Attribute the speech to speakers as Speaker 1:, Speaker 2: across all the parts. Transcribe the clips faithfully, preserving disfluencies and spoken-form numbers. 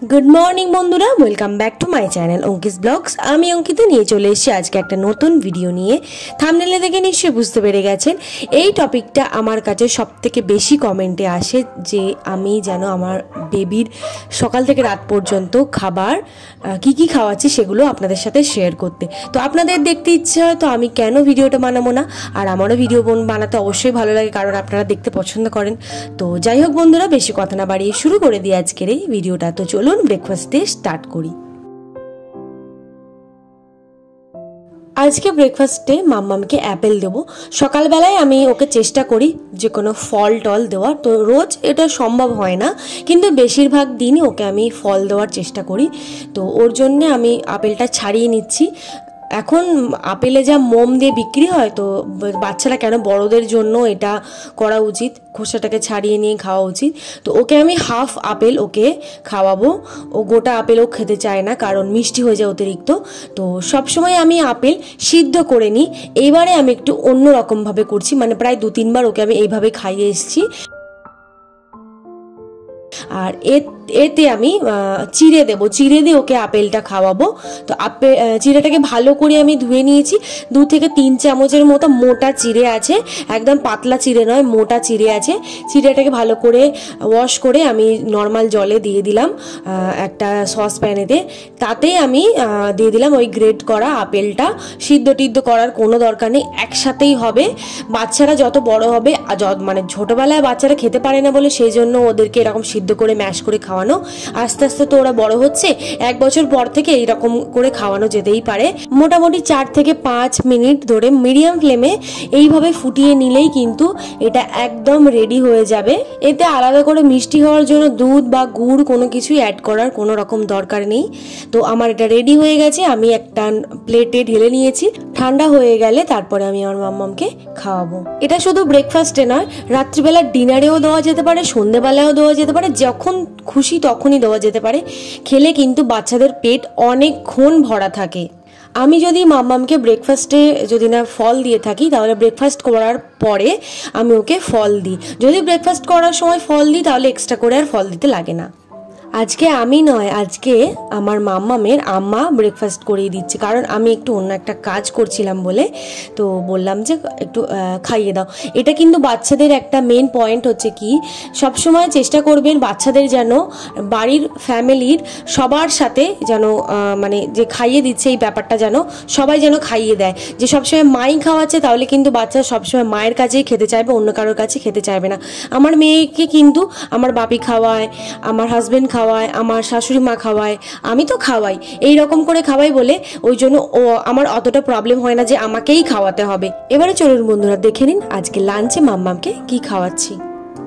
Speaker 1: Good morning বন্ধুরা, welcome back to my channel Ankis blogs. আমি অঙ্কিতা নিয়ে চলে এসেছি আজকে একটা নতুন ভিডিও নিয়ে। থাম্বনেলে দেখে নিশ্চয়ই বুঝতে পেরে গেছেন এই টপিকটা আমার কাছে সব থেকে বেশি কমেন্টে আসে, যে আমি যেন আমার বেবির সকাল থেকে রাত পর্যন্ত খাবার কি কি খাওয়াচ্ছি সেগুলো আপনাদের সাথে শেয়ার করতে। তো আপনাদের দেখতে ইচ্ছে হয় তো আমি কেন ভিডিওটা বানাবো না, আর আমারও ভিডিও বানাতে অবশ্যই ভালো লাগে কারণ আপনারা দেখতে পছন্দ করেন। তো যাই হোক বন্ধুরা, বেশি কথা না বাড়িয়ে শুরু করে দিই আজকের এই ভিডিওটা। তো চলুন ব্রেকফাস্টে স্টার্ট করি। আজকে ব্রেকফাস্টে মাম্মামকে অ্যাপেল দেবো। সকালবেলায় আমি ওকে চেষ্টা করি যে কোনো ফল টল দেওয়ার, তো রোজ এটা সম্ভব হয় না, কিন্তু বেশিরভাগ দিনই ওকে আমি ফল দেওয়ার চেষ্টা করি। তো ওর জন্যে আমি আপেলটা ছাড়িয়ে নিচ্ছি। এখন আপেলে যা মোম দিয়ে বিক্রি হয়, তো বাচ্চারা কেন, বড়দের জন্য এটা করা উচিত, খোসাটাকে ছাড়িয়ে নিয়ে খাওয়া উচিত। তো ওকে আমি হাফ আপেল ওকে খাওয়াবো। ও গোটা আপেল ও খেতে চায় না কারণ মিষ্টি হয়ে যায় অতিরিক্ত। তো সবসময় আমি আপেল সিদ্ধ করে নিই, এইবারে আমি একটু অন্য রকমভাবে করছি, মানে প্রায় দু তিনবার ওকে আমি এইভাবে খাইয়ে এসেছি। আর এতে আমি চিড়ে দেবো, চিড়ে দিয়ে ওকে আপেলটা খাওয়াবো। তো আপেল চিড়েটাকে ভালো করে আমি ধুয়ে নিয়েছি। দু থেকে তিন চামচের মতো মোটা চিড়ে আছে, একদম পাতলা চিড়ে নয়, মোটা চিড়ে আছে। চিড়েটাকে ভালো করে ওয়াশ করে আমি নর্মাল জলে দিয়ে দিলাম একটা সসপ্যানেতে। তাতে আমি দিয়ে দিলাম ওই গ্রেট করা আপেলটা। সিদ্ধ টিদ্ধ করার কোনো দরকার নেই, একসাথেই হবে। বাচ্চারা যত বড় হবে, মানে ছোটবেলায় বাচ্চারা খেতে পারে না বলে সেই জন্য ওদেরকে এরকম সিদ্ধ করে ম্যাশ করে খাওয়ানো। আস্তে আস্তে তো ওরা বড় হচ্ছে, এক বছর পর থেকে এইরকম করে খাওয়ানো যেতেই পারে। মোটামুটি চার থেকে পাঁচ মিনিট ধরে মিডিয়াম ফ্লেমে এইভাবে ফুটিয়ে নিলেই কিন্তু এটা একদম রেডি হয়ে যাবে। এতে আলাদা করে মিষ্টি হওয়ার জন্য দুধ বা গুড় কোনো কিছুই অ্যাড করার কোনো রকম দরকার নেই। তো আমার এটা রেডি হয়ে গেছে, আমি একটা প্লেটে ঢেলে নিয়েছি। ঠান্ডা হয়ে গেলে তারপরে আমি আমার মাম্মামকে খাওয়াবো। এটা শুধু ব্রেকফাস্টে নয়, রাত্রিবেলা ডিনারেও দেওয়া যেতে পারে, সন্ধ্যেবেলাও দেওয়া যেতে পারে, যখন খুশি তখনই দেওয়া যেতে পারে। খেলে কিন্তু বাচ্চাদের পেট অনেকক্ষণ ভরা থাকে। আমি যদি মাম্মামকে ব্রেকফাস্টে যদি না ফল দিয়ে থাকি, তাহলে ব্রেকফাস্ট করার পরে আমি ওকে ফল দিই। যদি ব্রেকফাস্ট করার সময় ফল দিই তাহলে এক্সট্রা করে আর ফল দিতে লাগে না। আজকে আমি নয়, আজকে আমার মাম্মামের আম্মা ব্রেকফাস্ট করিয়ে দিচ্ছে, কারণ আমি একটু অন্য একটা কাজ করছিলাম বলে। তো বললাম যে একটু খাইয়ে দাও। এটা কিন্তু বাচ্চাদের একটা মেন পয়েন্ট হচ্ছে কি, সবসময় চেষ্টা করবেন বাচ্চাদের যেন বাড়ির ফ্যামিলির সবার সাথে যেন মানে যে খাইয়ে দিচ্ছে এই ব্যাপারটা যেন সবাই যেন খাইয়ে দেয়। যে সবসময় মাই খাওয়াচ্ছে তাহলে কিন্তু বাচ্চা সবসময় মায়ের কাছেই খেতে চাইবে, অন্য কারোর কাছে খেতে চাইবে না। আমার মেয়েকে কিন্তু আমার বাপি খাওয়ায়, আমার হাজবেন্ড খাওয়ায়, আমার শাশুড়ি মা খাওয়ায়, আমি তো খাওয়াই, এই রকম করে খাওয়াই বলে ওই জন্য ও আমার অতটা প্রবলেম হয় না যে আমাকেই খাওয়াতে হবে। এবারে চলুন বন্ধুরা দেখে নিন আজকে লাঞ্চে মাম্মামকে কি খাওয়াচ্ছি।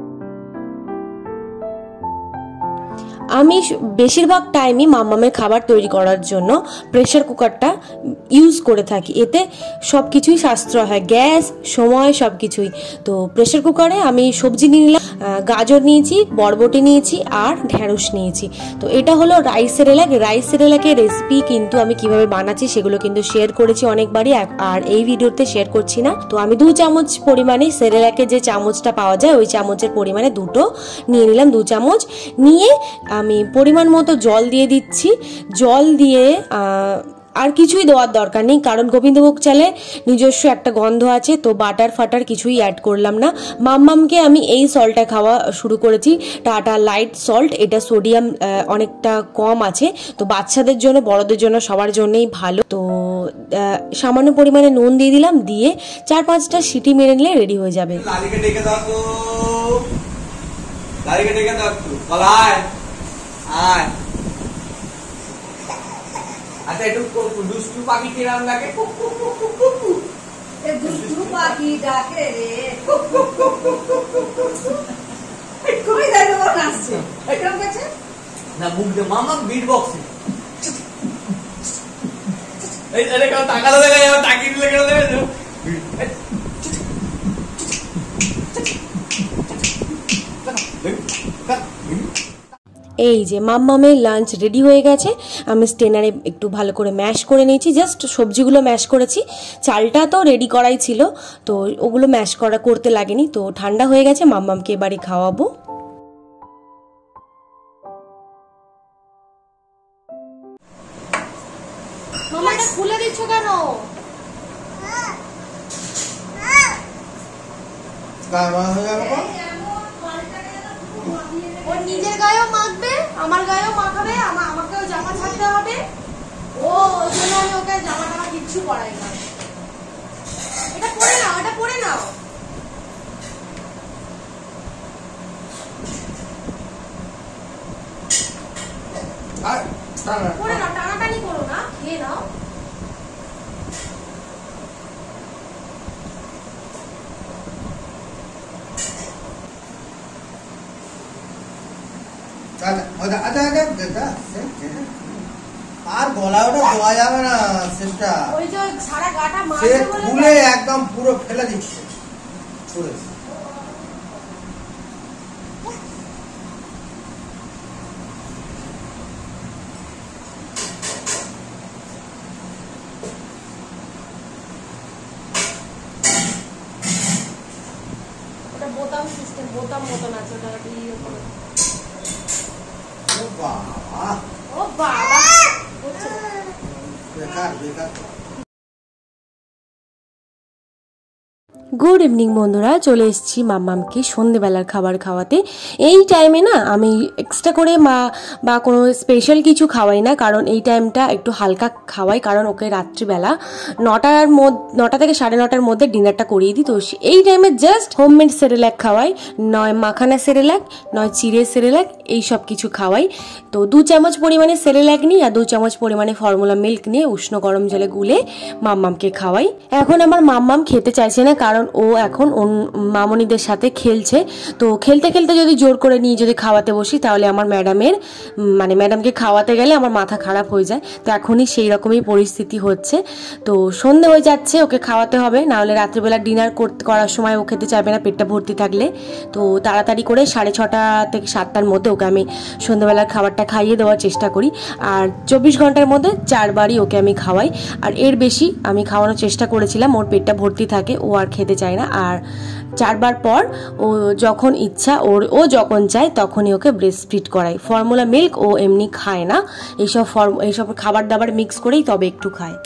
Speaker 1: আমি বেশিরভাগ টাইমই মাম্মামের খাবার তৈরি করার জন্য প্রেশার কুকারটা ইউজ করে থাকি। এতে সব কিছুই সাশ্রয় হয়, গ্যাস, সময়, সব কিছুই। তো প্রেশার কুকারে আমি সবজি নিয়ে নিলাম, গাজর নিয়েছি, বরবটি নিয়েছি আর ঢেঁড়স নিয়েছি। তো এটা হলো রাইস সেরেলাক। রাইস সেরেলাকের রেসিপি কিন্তু আমি কিভাবে বানাচ্ছি সেগুলো কিন্তু শেয়ার করেছি অনেকবারই, আর এই ভিডিওতে শেয়ার করছি না। তো আমি দু চামচ পরিমাণে সেরেলাকের যে চামচটা পাওয়া যায় ওই চামচের পরিমাণে দুটো নিয়ে নিলাম, দু চামচ নিয়ে আমি পরিমাণ মতো জল দিয়ে দিচ্ছি। জল দিয়ে আর কিছুই দেওয়ার দরকার নেই, কারণ গোবিন্দভোগ চালে নিজস্ব একটা গন্ধ আছে, তো বাটার ফাটার কিছুই অ্যাড করলাম না। মাম্মামকে আমি এই সল্টটা খাওয়া শুরু করেছি, টাটা লাইট সল্ট। এটা সোডিয়াম অনেকটা কম আছে, তো বাচ্চাদের জন্য, বড়দের জন্য, সবার জন্যই ভালো। তো সামান্য পরিমাণে নুন দিয়ে দিলাম, দিয়ে চার পাঁচটা সিটি মেরে নিলে রেডি হয়ে যাবে।
Speaker 2: আচ্ছা, একটু দুষ্টু পাখি কিরাম লাগে? দুষ্টু পাখি ডাকে রে, না মুখ দিয়ে মামা বিট বক্সিং। এই তাকালো দেখা যাবে, তাকিয়ে দিলে কেন দেখা যাবে।
Speaker 1: এই যে মাম্মামের লাঞ্চ রেডি হয়ে গেছে। আমি স্টেনারে একটু ভালো করে ম্যাশ করে নিয়েছি, জাস্ট সবজিগুলো ম্যাশ করেছি, চালটা তো রেডি করাই ছিল, তো ওগুলো ম্যাশ করা করতে লাগেনি। তো ঠান্ডা হয়ে গেছে, মাম্মামকে এবারে খাওয়াবো। মামাটা খুলে দিচ্ছ কেন? ওর নিজের গায়েও মাখবে, আমার গায়েও মাখাবে, আমাকেও জামা ছাড়তে হবে। ও ওই জন্য আমি ওকে জামা টামা কিচ্ছু পরাই না। এটা পরে নাও, এটা পরে নাও। পরে নাও, টানাটানি করো না, খেয়ে নাও।
Speaker 3: আর গলা ওটা ধোয়া যাবে না, সেটা
Speaker 1: ওই যে সারা গাটা
Speaker 3: সে খুলে একদম পুরো ফেলে দিচ্ছে পুরো।
Speaker 1: ওটা বোতাম সিস্টেম, বোতাম মতন আছে, ওটা ইয়ে করে।
Speaker 3: ও বাবা,
Speaker 1: ও বাবা,
Speaker 3: বেকার বেকার।
Speaker 1: গুড ইভিনিং বন্ধুরা, চলে এসেছি মাম্মামকে সন্ধেবেলার খাবার খাওয়াতে। এই টাইমে না আমি এক্সট্রা করে মা বা কোনো স্পেশাল কিছু খাওয়াই না, কারণ এই টাইমটা একটু হালকা খাওয়াই, কারণ ওকে রাত্রিবেলা নটার মধ্যে নটা থেকে সাড়ে নটার মধ্যে ডিনারটা করিয়ে দিই। তো এই টাইমে জাস্ট হোমমেড সেরেল্যাক খাওয়াই, নয় মাখানা সেরেল্যাক, নয় চিড়ে সেরেল্যাক, এই সব কিছু খাওয়াই। তো দু চামচ পরিমাণে সেরেল্যাক নিই আর দু চামচ পরিমাণে ফর্মুলা মিল্ক নিয়ে উষ্ণ গরম জলে গুলে মাম্মামকে খাওয়াই। এখন আমার মাম্মাম খেতে চাইছে না, কারণ ও এখন মামনিদের সাথে খেলছে। তো খেলতে খেলতে যদি জোর করে নিয়ে যদি খাওয়াতে বসি, তাহলে আমার ম্যাডামের মানে ম্যাডামকে খাওয়াতে গেলে আমার মাথা খারাপ হয়ে যায়। তো এখনই সেই রকমই পরিস্থিতি হচ্ছে। তো সন্ধে হয়ে যাচ্ছে, ওকে খাওয়াতে হবে, নাহলে রাত্রিবেলা ডিনার করতে করার সময় ও খেতে চাইবে না পেটটা ভর্তি থাকলে। তো তাড়াতাড়ি করে সাড়ে ছটা থেকে সাতটার মধ্যে ওকে আমি সন্ধ্যাবেলার খাবারটা খাইয়ে দেওয়ার চেষ্টা করি। আর চব্বিশ ঘন্টার মধ্যে চারবারই ওকে আমি খাওয়াই। আর এর বেশি আমি খাওয়ানোর চেষ্টা করেছিলাম, ওর পেটটা ভর্তি থাকে, ও আর খেতে চায় না। আর চারবার পর ও যখন ইচ্ছা ওর ও যখন চায় তখনই ওকে ব্রেস্ট ফিড করাই। ফর্মুলা মিল্ক ও এমনি খায় না, এইসব ফর্ম এইসব খাবার দাবার মিক্স করেই তবে একটু খায়।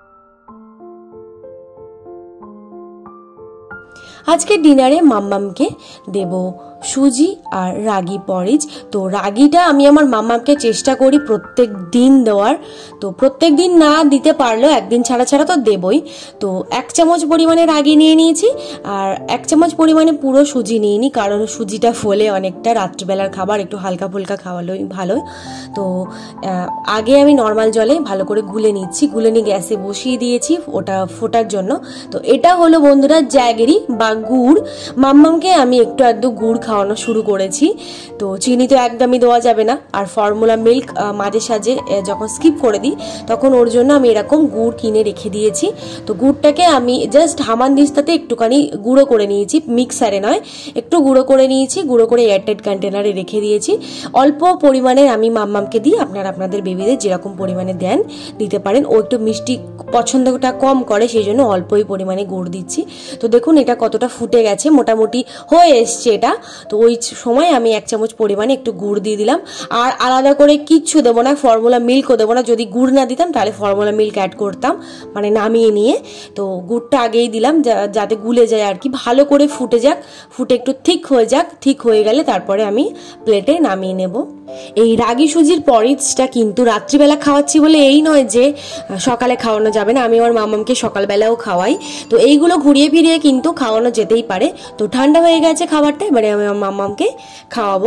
Speaker 1: আজকে ডিনারে মাম্মামকে দেব সুজি আর রাগি পরিজ। তো রাগিটা আমি আমার মাম্মামকে চেষ্টা করি প্রত্যেক দিন দেওয়ার। তো প্রত্যেক দিন না দিতে পারলেও একদিন ছাড়া ছাড়া তো দেবই। তো এক চামচ পরিমাণে রাগি নিয়ে নিয়েছি আর এক চামচ পরিমাণে পুরো সুজি নিয়ে নিই, কারণ সুজিটা ফোলে অনেকটা, রাত্রিবেলার খাবার একটু হালকা ফুলকা খাওয়ালোই ভালো। তো আগে আমি নর্মাল জলে ভালো করে গুলে নিচ্ছি, গুলে নিয়ে গ্যাসে বসিয়ে দিয়েছি ওটা ফোটার জন্য। তো এটা হলো বন্ধুরা জ্যাগেরি বা গুড়। মাম্মামকে আমি একটু আধটু গুড় খাওয়ানো শুরু করেছি। তো চিনি তো একদমই দেওয়া যাবে না, আর ফর্মুলা মিল্ক মাঝে সাঝে যখন স্কিপ করে দিই তখন ওর জন্য আমি এরকম গুড় কিনে রেখে দিয়েছি। তো গুড়টাকে আমি জাস্ট হামানদিস্তাতে একটুখানি গুঁড়ো করে নিয়েছি, মিক্সারে নয়, একটু গুঁড়ো করে নিয়েছি, গুঁড়ো করে এয়ারটাইট কন্টেনারে রেখে দিয়েছি। অল্প পরিমাণে আমি মাম্মামকে দিই, আপনারা আপনাদের বেবিদের যেরকম পরিমাণে দেন দিতে পারেন। ও একটু মিষ্টি পছন্দটা কম করে, সেই জন্য অল্পই পরিমাণে গুড় দিচ্ছি। তো দেখুন এটা কতটা ফুটে গেছে, মোটামুটি হয়ে এসছে এটা। তো ওই সময় আমি এক চামচ পরিমাণে একটু গুড় দিয়ে দিলাম, আর আলাদা করে কিচ্ছু দেবো না, ফর্মুলা মিল্কও দেবো না। যদি গুড় না দিতাম তাহলে ফর্মুলা মিল্ক অ্যাড করতাম, মানে নামিয়ে নিয়ে। তো গুড়টা আগেই দিলাম যাতে গুলে যায় আর কি, ভালো করে ফুটে যাক, ফুটে একটু ঠিক হয়ে যাক, ঠিক হয়ে গেলে তারপরে আমি প্লেটে নামিয়ে নেব। এই রাগি সুজির পরিজটা কিন্তু রাত্রিবেলা খাওয়াচ্ছি বলে এই নয় যে সকালে খাওয়ানো যাবে না, আমি আমার মাম্মামকে সকালবেলাও খাওয়াই। তো এইগুলো ঘুরিয়ে ফিরিয়ে কিন্তু খাওয়ানো যেতেই পারে। তো ঠান্ডা হয়ে গেছে খাবারটা, এবারে আমি আমার মাম্মামকে খাওয়াবো।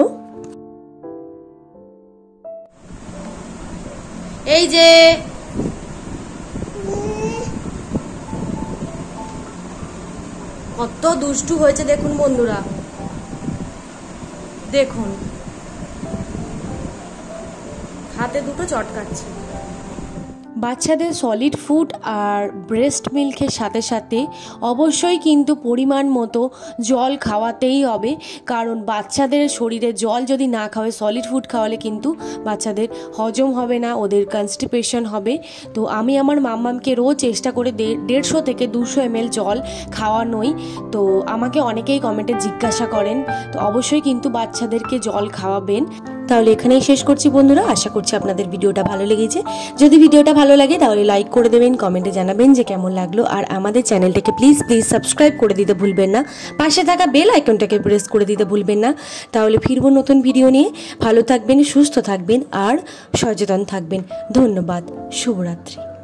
Speaker 1: এই যে কত দুষ্টু হয়েছে দেখুন বন্ধুরা, দেখুন হাতে দুটো চটকাচ্ছে। বাচ্চাদের সলিড ফুড আর ব্রেস্ট মিল্কের সাথে সাথে অবশ্যই কিন্তু পরিমাণ মতো জল খাওয়াতেই হবে, কারণ বাচ্চাদের শরীরে জল যদি না খাওয়ায়, সলিড ফুড খাওয়ালে কিন্তু বাচ্চাদের হজম হবে না, ওদের কনস্টিপেশন হবে। তো আমি আমার মাম্মামকে রোজ চেষ্টা করে দেড়শো থেকে দুশো এম এল জল খাওয়ানোই। তো আমাকে অনেকেই কমেন্টে জিজ্ঞাসা করেন, তো অবশ্যই কিন্তু বাচ্চাদেরকে জল খাওয়াবেন। তাহলে এখানেই শেষ করছি বন্ধুরা। আশা করছি আপনাদের ভিডিওটা ভালো লেগেছে। যদি ভিডিওটা ভালো লাগে তাহলে লাইক করে দেবেন, কমেন্টে জানাবেন যে কেমন লাগলো। আর আমাদের চ্যানেলটাকে প্লিজ প্লিজ সাবস্ক্রাইব করে দিতে ভুলবেন না, পাশে থাকা বেল আইকনটাকে প্রেস করে দিতে ভুলবেন না। তাহলে ফিরবো নতুন ভিডিও নিয়ে। ভালো থাকবেন, সুস্থ থাকবেন আর সচেতন থাকবেন। ধন্যবাদ, শুভরাত্রি।